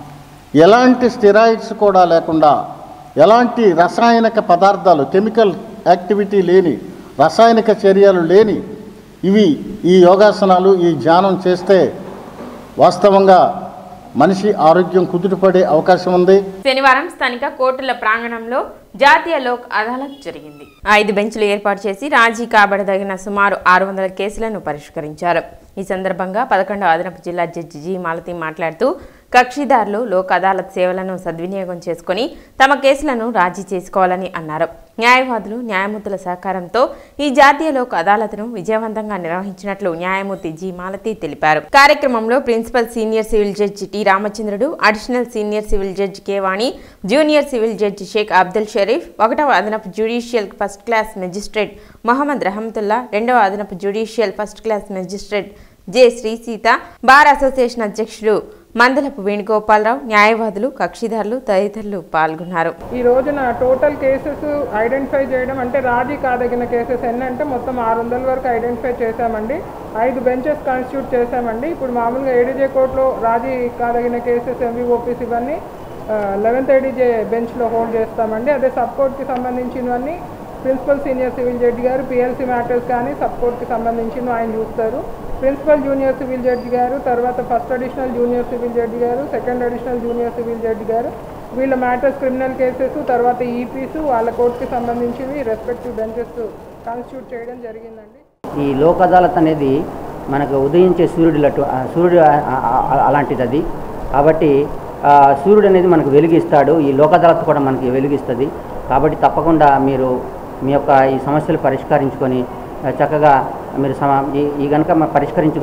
ఎలాంటి స్టిరాయిడ్స్ కూడా లేకుండా, ఎలాంటి రసాయనిక పదార్థాలు, కెమికల్ యాక్టివిటీ లేని, రసాయనిక చర్యలు లేని ఇవి ఈ యోగాసనాలు, ఈ ధ్యానం చేస్తే వాస్తవంగా మనిషి ఆరోగ్యం కుదుటపడే అవకాశం ఉంది. శనివారం స్థానిక కోర్టుల ప్రాంగణంలో జాతీయ లోక్ అదాలత్ జరిగింది. ఐదు బెంచ్లు ఏర్పాటు చేసి రాజీ కాబడదగిన సుమారు ఆరు వందల కేసులను పరిష్కరించారు. ఈ సందర్భంగా పదకొండవ అదనపు జిల్లా జడ్జి జి మాలతి మాట్లాడుతూ కక్షిదారులు లోక్ అదాలత్ సేవలను సద్వినియోగం చేసుకుని తమ కేసులను రాజీ చేసుకోవాలని అన్నారు. న్యాయవాదులు, న్యాయమూర్తుల సహకారంతో ఈ జాతీయ లోక్ అదాలత్ను విజయవంతంగా నిర్వహించినట్లు న్యాయమూర్తి జి మాలతి తెలిపారు. కార్యక్రమంలో principal senior civil judge T Ramachandrudu, additional senior civil judge K Vani, junior civil judge Sheikh Abdul Sharif, ఒకటవ అదనపు judicial first class magistrate Mohammed Rahmatullah, రెండవ అదనపు judicial first class magistrate J Sri Seetha, bar association అధ్యక్షుడు మందలపు వేణుగోపాలరావు, న్యాయవాదులు, కక్షిదారులు తదితరులు పాల్గొన్నారు. ఈ రోజున టోటల్ కేసెస్ ఐడెంటిఫై చేయడం అంటే రాజీ కాదగిన కేసెస్ ఎన్ని అంటే మొత్తం ఆరు వందల వరకు ఐడెంటిఫై చేశామండి. ఐదు బెంచెస్ కాన్స్టిట్యూట్ చేశామండి. ఇప్పుడు మామూలుగా ఏడీజే కోర్టులో రాజీ కాదగిన కేసెస్, ఎంవీఓపీస్ ఇవన్నీ లెవెన్త్ ఏడీజే బెంచ్లో హోల్డ్ చేస్తామండి. అదే సబ్ కోర్టుకి సంబంధించినవన్నీ ప్రిన్సిపల్ సీనియర్ సివిల్ జడ్జి గారు పిఎల్సీ మ్యాటర్స్ కానీ సబ్ కోర్టుకి సంబంధించిన ఆయన చూస్తారు. ప్రిన్సిపల్ జూనియర్ సివిల్ జడ్జి గారు, తర్వాత first additional junior civil judge గారు, second additional junior civil judge గారు వీళ్ళ మ్యాటర్స్ క్రిమినల్ కేసెస్, తర్వాత ఈపీస్ వాళ్ళ కోర్టుకి సంబంధించినవి రెస్పెక్టివ్ బెంచెస్ కాన్స్టిట్యూట్ చేయడం జరిగిందండి. ఈ లోక్ అదాలత్ అనేది మనకు ఉదయించే సూర్యుడు సూర్యుడు అలాంటిది అది. కాబట్టి సూర్యుడు అనేది మనకు వెలిగిస్తాడు, ఈ లోక్ అదాలత్ కూడా మనకి వెలిగిస్తుంది. కాబట్టి తప్పకుండా మీరు మీ యొక్క ఈ సమస్యలు పరిష్కరించుకొని చక్కగా మీరు సమ ఈ కనుక పరిష్కరించు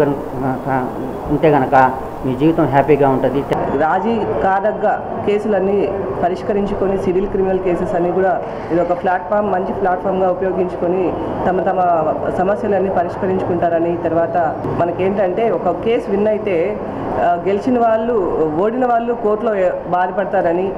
ఉంటే కనుక మీ జీవితం హ్యాపీగా ఉంటుంది. రాజీ కాదగ్గ కేసులన్నీ పరిష్కరించుకొని సివిల్ క్రిమినల్ కేసెస్ అన్నీ కూడా ఇది ఒక ప్లాట్ఫామ్, మంచి ప్లాట్ఫామ్గా ఉపయోగించుకొని తమ తమ సమస్యలన్నీ పరిష్కరించుకుంటారని. తర్వాత మనకేంటంటే ఒక కేసు విన్ అయితే గెలిచిన వాళ్ళు, ఓడిన వాళ్ళు కోర్టులో బాధపడతారని,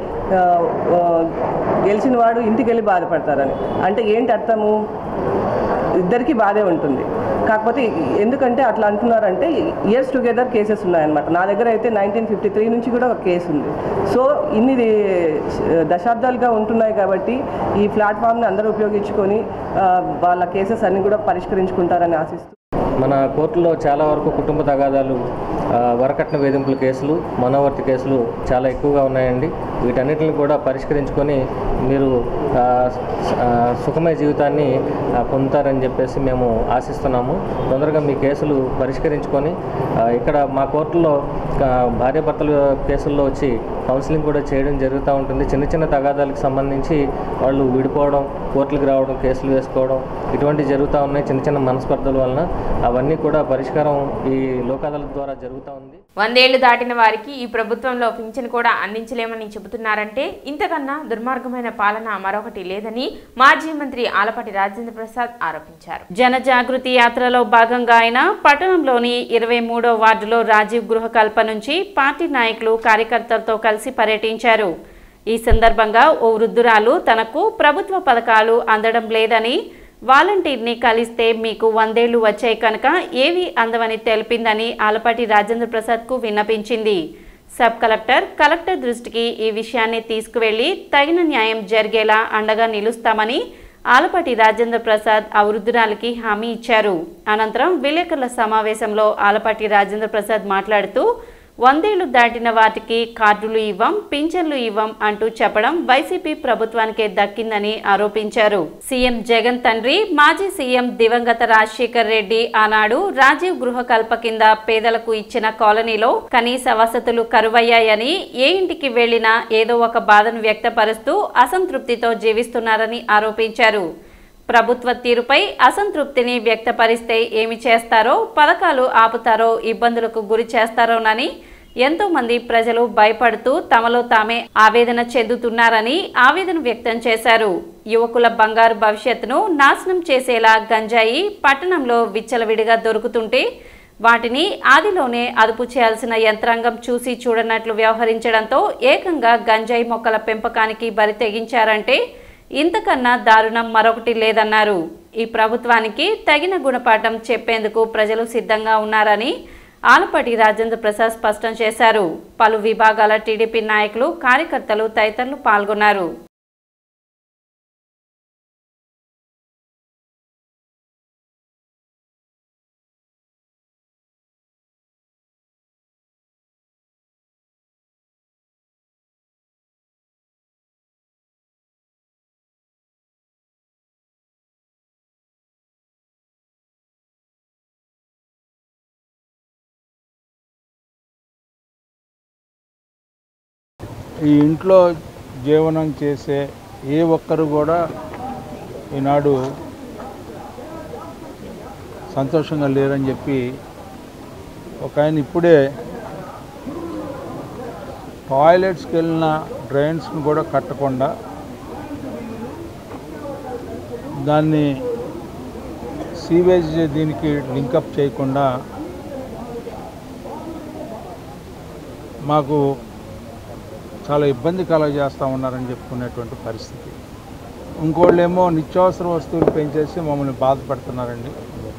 గెలిచిన వాడు ఇంటికి వెళ్ళి బాధపడతారని. అంటే ఏంటి అర్థము? ఇద్దరికీ బాధే ఉంటుంది. కాకపోతే ఎందుకంటే అట్లా అంటున్నారంటే ఇయర్స్ టుగెదర్ కేసెస్ ఉన్నాయన్నమాట. నా దగ్గర అయితే నైన్టీన్ ఫిఫ్టీ త్రీ నుంచి కూడా ఒక కేసు ఉంది. సో ఇన్ని దశాబ్దాలుగా ఉంటున్నాయి కాబట్టి ఈ ప్లాట్ఫామ్ని అందరూ ఉపయోగించుకొని వాళ్ళ కేసెస్ అన్నీ కూడా పరిష్కరించుకుంటారని ఆశిస్తూ మన కోర్టులో చాలా వరకు కుటుంబ తగాదాలు, వరకట్న వేధింపుల కేసులు, మనోవర్తి కేసులు చాలా ఎక్కువగా ఉన్నాయండి. వీటన్నిటిని కూడా పరిష్కరించుకొని మీరు సుఖమయ జీవితాన్ని పొందుతారని చెప్పేసి మేము ఆశిస్తున్నాము. తొందరగా మీ కేసులు పరిష్కరించుకొని ఇక్కడ మా కోర్టులో భార్యాభర్తల కేసుల్లో వచ్చి కౌన్సిలింగ్ కూడా చేయడం జరుగుతూ ఉంటుంది. చిన్న చిన్న తగాదాలకు సంబంధించి వాళ్ళు విడిపోవడం, కోర్టులకు రావడం, కేసులు వేసుకోవడం ఇటువంటివి జరుగుతూ ఉన్నాయి. చిన్న చిన్న మనస్పర్ధల వలన అవన్నీ కూడా పరిష్కారం ఈ లోక్ అదాలత్ ద్వారా జరుగుతూ ఉంది. వందేళ్లు దాటిన వారికి ఈ ప్రభుత్వంలో పింఛన్ కూడా అందించలేమని చెబుతున్నారంటే ఇంతకన్నా దుర్మార్గమైన పాలన మరొకటి లేదని మాజీ మంత్రి ఆలపాటి రాజేంద్ర ప్రసాద్ ఆరోపించారు. జనజాగృతి యాత్రలో భాగంగా ఆయన పట్టణంలోని ఇరవై మూడో వార్డులో రాజీవ్ గృహ కల్ప నుంచి పార్టీ నాయకులు కార్యకర్తలతో కలిసి పర్యటించారు. ఈ సందర్భంగా ఓ వృద్ధురాలు తనకు ప్రభుత్వ పథకాలు అందడం లేదని, వాలంటీర్ని కలిస్తే మీకు వందేళ్లు వచ్చాయి కనుక ఏవి అందవని తెలిపిందని ఆలపాటి రాజేంద్ర ప్రసాద్కు విన్నపించింది. సబ్ కలెక్టర్ కలెక్టర్ దృష్టికి ఈ విషయాన్ని తీసుకువెళ్లి తగిన న్యాయం జరిగేలా అండగా నిలుస్తామని ఆలపాటి రాజేంద్ర ప్రసాద్ ఆ వృద్ధురాలికి హామీ ఇచ్చారు. అనంతరం విలేకరుల సమావేశంలో ఆలపాటి రాజేంద్ర ప్రసాద్ మాట్లాడుతూ వందేళ్లు దాటిన వాటికి కార్డులు ఇవ్వం, పింఛన్లు ఇవ్వం అంటూ చెప్పడం వైసీపీ ప్రభుత్వానికే దక్కిందని ఆరోపించారు. సీఎం జగన్ తండ్రి మాజీ సీఎం దివంగత రాజశేఖర్ రెడ్డి ఆనాడు రాజీవ్ గృహ కల్ప కింద పేదలకు ఇచ్చిన కాలనీలో కనీస వసతులు కరువయ్యాయని, ఏ ఇంటికి వెళ్లినా ఏదో ఒక బాధను వ్యక్తపరుస్తూ అసంతృప్తితో జీవిస్తున్నారని ఆరోపించారు. ప్రభుత్వ తీరుపై అసంతృప్తిని వ్యక్తపరిస్తే ఏమి చేస్తారో, పథకాలు ఆపుతారో, ఇబ్బందులకు గురి చేస్తారోనని ఎంతో మంది ప్రజలు భయపడుతూ తమలో తామే ఆవేదన చెందుతున్నారని ఆవేదన వ్యక్తం చేశారు. యువకుల బంగారు భవిష్యత్తును నాశనం చేసేలా గంజాయి పట్టణంలో విచ్చలవిడిగా దొరుకుతుంటే వాటిని ఆదిలోనే అదుపు చేయాల్సిన యంత్రాంగం చూసి చూడనట్లు వ్యవహరించడంతో ఏకంగా గంజాయి మొక్కల పెంపకానికి బరి తెగించారంటే ఇంతకన్నా దారుణం మరొకటి లేదన్నారు. ఈ ప్రభుత్వానికి తగిన గుణపాఠం చెప్పేందుకు ప్రజలు సిద్ధంగా ఉన్నారని ఆలపాటి రాజేంద్ర ప్రసాద్ స్పష్టం చేశారు. పలు విభాగాల టీడీపీ నాయకులు, కార్యకర్తలు తదితరులు పాల్గొన్నారు. ఈ ఇంట్లో జీవనం చేసే ఏ ఒక్కరు కూడా ఈనాడు సంతోషంగా లేరని చెప్పి ఒక ఆయన ఇప్పుడే టాయిలెట్స్కి వెళ్ళిన డ్రైన్స్ని కూడా కట్టకుండా దాన్ని సీవేజ్ దీనికి లింకప్ చేయకుండా మాకు చాలా ఇబ్బంది కలగజేస్తూ ఉన్నారని చెప్పుకునేటువంటి పరిస్థితి. ఇంకోళ్ళేమో నిత్యావసర వస్తువులు పెంచేసి మమ్మల్ని బాధపడుతున్నారండి.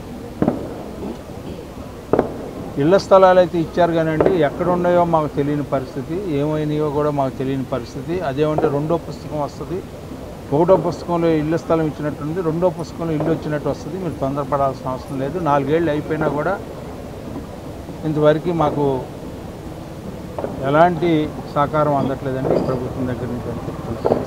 ఇళ్ల స్థలాలు అయితే ఇచ్చారు కానండి, ఎక్కడ ఉన్నాయో మాకు తెలియని పరిస్థితి, ఏమైనాయో కూడా మాకు తెలియని పరిస్థితి. అదేమంటే రెండో పుస్తకం వస్తుంది, ఒకటో పుస్తకంలో ఇళ్ల స్థలం ఇచ్చినట్టుంది, రెండో పుస్తకంలో ఇల్లు వచ్చినట్టు వస్తుంది. మీరు తొందరపడాల్సిన అవసరం లేదు. నాలుగేళ్ళు అయిపోయినా కూడా ఇంతవరకు మాకు ఎలాంటి సహకారం అందట్లేదండి ప్రభుత్వం దగ్గర నుంచి అని చెప్తున్నారు.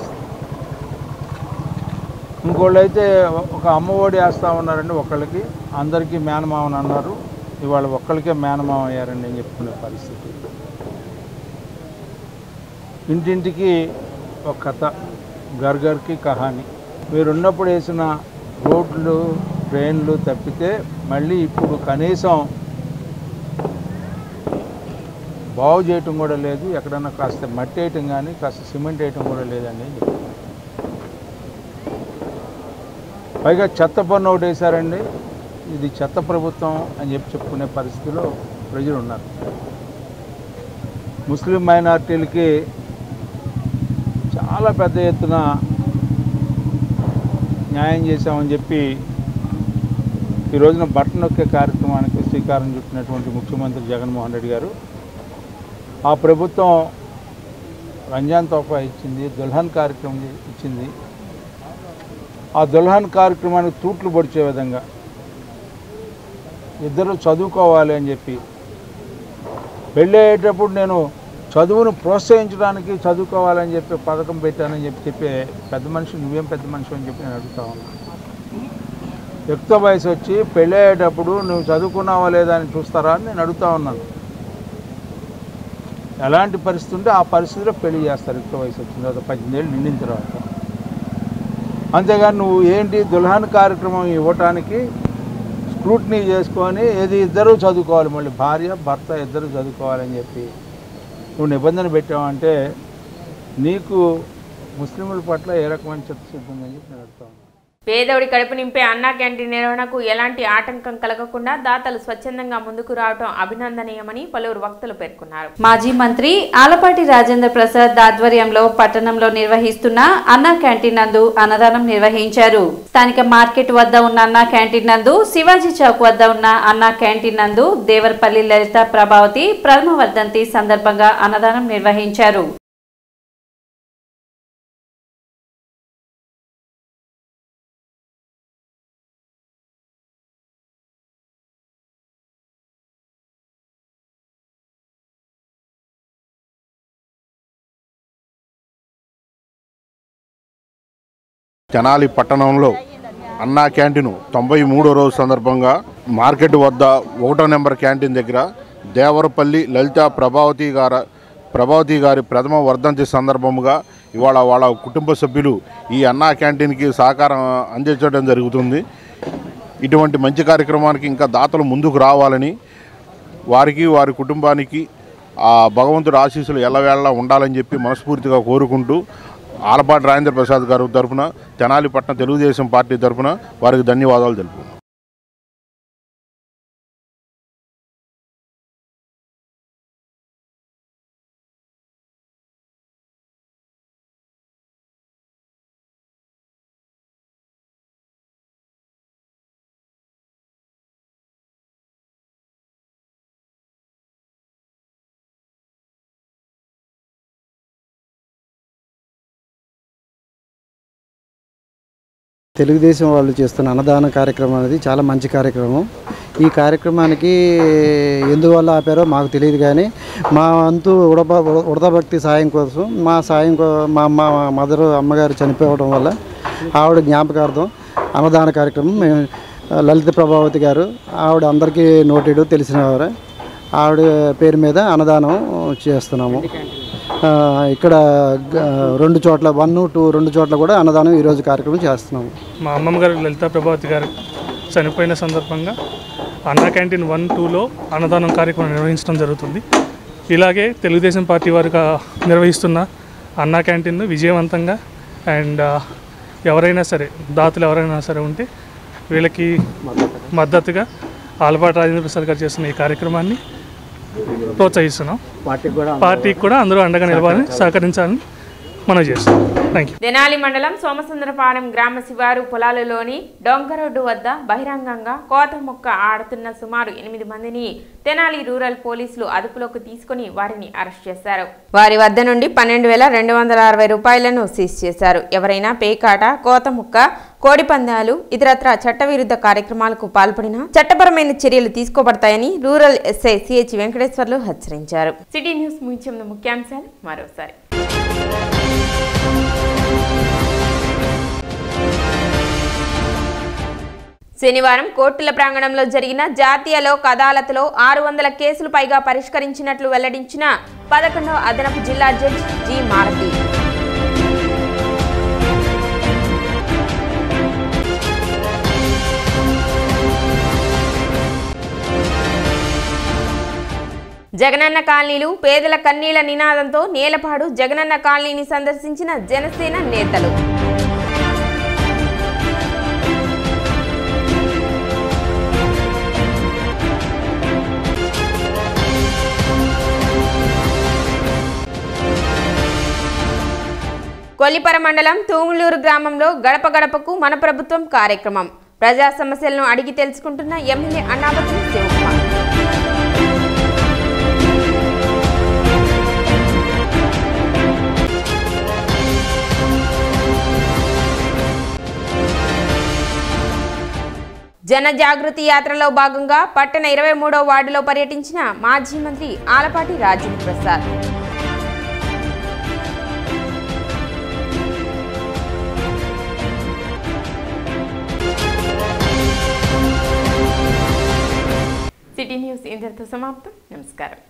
ఇంకోళ్ళు అయితే ఒక అమ్మఒడి వేస్తూ ఉన్నారండి, ఒకళ్ళకి అందరికీ మేనమామని అన్నారు, ఇవాళ ఒక్కళ్ళకే మేనమామ అయ్యారండి అని చెప్పుకునే పరిస్థితి. ఇంటింటికి ఒక కథ, గర్గర్కి కహాని. మీరున్నప్పుడు వేసిన రోడ్లు, ట్రైన్లు తప్పితే మళ్ళీ ఇప్పుడు కనీసం బాగు చేయటం కూడా లేదు. ఎక్కడన్నా కాస్త మట్టి వేయటం కానీ కాస్త సిమెంట్ వేయటం కూడా లేదండి. పైగా చెత్త పన్ను ఒకటి వేశారండి. ఇది చెత్త ప్రభుత్వం అని చెప్పి చెప్పుకునే పరిస్థితిలో ప్రజలు ఉన్నారు. ముస్లిం మైనారిటీలకి చాలా పెద్ద ఎత్తున న్యాయం చేశామని చెప్పి ఈ రోజున బట్టన్ నొక్కే కార్యక్రమానికి శ్రీకారం చుట్టినటువంటి ముఖ్యమంత్రి జగన్మోహన్ రెడ్డి గారు, ఆ ప్రభుత్వం రంజాన్ తోఫా ఇచ్చింది, దుల్హన్ కార్యక్రమం ఇచ్చింది. ఆ దుల్హన్ కార్యక్రమానికి తూట్లు పొడిచే విధంగా ఇద్దరు చదువుకోవాలి అని చెప్పి పెళ్ళి అయ్యేటప్పుడు నేను చదువును ప్రోత్సహించడానికి చదువుకోవాలని చెప్పి పథకం పెట్టానని చెప్పి చెప్పే పెద్ద మనిషి నువ్వేం పెద్ద మనిషి అని చెప్పి నేను అడుగుతా ఉన్నాను. యుక్త వయసు వచ్చి పెళ్ళయ్యేటప్పుడు నువ్వు చదువుకున్నావా లేదా అని చూస్తారా అని నేను అడుగుతా ఉన్నాను. ఎలాంటి పరిస్థితి ఉంటే ఆ పరిస్థితిలో పెళ్లి చేస్తారు యుక్త వయసు వచ్చిన తర్వాత, పద్దెనిమిది ఏళ్ళు నిండిన తర్వాత. అంతేగాని నువ్వు ఏంటి దుల్హన్ కార్యక్రమం ఇవ్వటానికి స్క్రూట్నీ చేసుకొని ఏది ఇద్దరూ చదువుకోవాలి, మళ్ళీ భార్య భర్త ఇద్దరు చదువుకోవాలని చెప్పి నువ్వు నిబంధన పెట్టావంటే నీకు ముస్లింల పట్ల ఏ రకమైన చిత్తశుద్ధి ఉందని చెప్పి నేను అడుగుతాను. పేదోడి కడుపు నింపే అన్నా క్యాంటీన్ నిర్వహణకు ఎలాంటి ఆటంకం కలగకుండా దాతలు స్వచ్ఛందంగా ముందుకు రావడం అభినందనీయమని పలువురు వక్తలు పేర్కొన్నారు. మాజీ మంత్రి ఆలపాటి రాజేంద్ర ప్రసాద్ ఆధ్వర్యంలో పట్టణంలో నిర్వహిస్తున్న అన్నా క్యాంటీన్ నందు అన్నదానం నిర్వహించారు. స్థానిక మార్కెట్ వద్ద ఉన్న అన్నా క్యాంటీన్ నందు, శివాజీ చౌక్ వద్ద ఉన్న అన్నా క్యాంటీన్ నందు దేవరపల్లి లలిత ప్రభావతి ప్రథమ వర్ధంతి సందర్భంగా అన్నదానం నిర్వహించారు. తెనాలి పట్టణంలో అన్నా క్యాంటీన్ తొంభై మూడో రోజు సందర్భంగా మార్కెట్ వద్ద ఒకటో నెంబర్ క్యాంటీన్ దగ్గర దేవరపల్లి లలిత ప్రభావతి గారి ప్రభావతి గారి ప్రథమ వర్ధంతి సందర్భముగా ఇవాళ వాళ్ళ కుటుంబ సభ్యులు ఈ అన్నా క్యాంటీన్కి సహకారం అందించడం జరుగుతుంది. ఇటువంటి మంచి కార్యక్రమానికి ఇంకా దాతలు ముందుకు రావాలని, వారికి వారి కుటుంబానికి ఆ భగవంతుడి ఆశీస్సులు ఎల్లవేళలా ఉండాలని చెప్పి మనస్ఫూర్తిగా కోరుకుంటూ ఆలపాటి రాజేంద్ర ప్రసాద్ గారి తరఫున, తెనాలి పట్టణ తెలుగుదేశం పార్టీ తరఫున వారికి ధన్యవాదాలు తెలుపు. తెలుగుదేశం వాళ్ళు చేస్తున్న అన్నదాన కార్యక్రమం అనేది చాలా మంచి కార్యక్రమం. ఈ కార్యక్రమానికి ఎందువల్ల ఆపారో మాకు తెలియదు, కానీ మా వంతు ఉడబ ఉడతభక్తి సాయం కోసం మా సాయం మా అమ్మ మదర్ అమ్మగారు చనిపోవడం వల్ల ఆవిడ జ్ఞాపకార్థం అన్నదాన కార్యక్రమం మేము లలిత ప్రభావతి గారు ఆవిడ అందరికీ నోటెడు తెలిసిన వారు, ఆవిడ పేరు మీద అన్నదానం చేస్తున్నాము. ఇక్కడ రెండు చోట్ల వన్ టూ రెండు చోట్ల కూడా అన్నదానం ఈరోజు కార్యక్రమం చేస్తున్నాము. మా అమ్మమ్మ గారు లలిత ప్రభావతి గారు చనిపోయిన సందర్భంగా అన్నా క్యాంటీన్ వన్ టూలో అన్నదానం కార్యక్రమం నిర్వహించడం జరుగుతుంది. ఇలాగే తెలుగుదేశం పార్టీ వారు నిర్వహిస్తున్న అన్నా క్యాంటీన్ను విజయవంతంగా అండ్ ఎవరైనా సరే దాతలు ఎవరైనా సరే ఉంటే వీళ్ళకి మద్దతుగా ఆలపాటి రాజేంద్ర ప్రసాద్ గారు చేస్తున్న ఈ కార్యక్రమాన్ని ప్రోత్సహిస్తున్నాం. పార్టీకి కూడా అందరూ అండగా నిలవాలని సహకరించాలని మనం చేస్తాం. Thank you. తెనాలి మండలం సోమసుందరపాలెం గ్రామ శివారు పొలాలలోని డొంకరోడ్డు వద్ద బహిరంగంగా కోత మొక్క ఆడుతున్న సుమారు ఎనిమిది మందిని తెనాలి రూరల్ పోలీసులు అదుపులోకి తీసుకుని వారిని అరెస్ట్ చేశారు. వారి వద్ద నుండి పన్నెండు వేల రెండు వందల అరవై రూపాయలను సీజ్ చేశారు. ఎవరైనా పేకాట, కోత ముక్క, కోడి పందాలు, ఇతరత్ర చట్టవిరుద్ధ కార్యక్రమాలకు పాల్పడినా చట్టపరమైన చర్యలు తీసుకోబడతాయని రూరల్ ఎస్ఐ సిహెచ్ వెంకటేశ్వర్లు హెచ్చరించారు. సిటీ న్యూస్ ముఖ్యం ముఖ్యాంశాలు మరోసారి. శనివారం కోర్టుల ప్రాంగణంలో జరిగిన జాతీయ లోక్ అదాలత్లో ఆరు వందల కేసులు పైగా పరిష్కరించినట్లు వెల్లడించిన పదకొండవ అదనపు జిల్లా జడ్జి జి మారుతి. జగనన్న కాలనీలు పేదల కన్నీళ్ల నినాదంతో నేలపాడు జగనన్న కాలనీని సందర్శించిన జనసేన నేతలు. కొల్లిపర మండలం తూములూరు గ్రామంలో గడప గడపకు మన ప్రభుత్వం కార్యక్రమం. ప్రజా సమస్యలను అడిగి తెలుసుకుంటున్న ఎమ్మెల్యే అన్నాబత్తుల శివకుమార్. జన జాగృతి యాత్రలో భాగంగా పట్టణ ఇరవై మూడో వార్డులో పర్యటించిన మాజీ మంత్రి ఆలపాటి రాజేంద్ర ప్రసాద్. సిటీ న్యూస్ ఇంతటితో సమాప్తం. నమస్కారం.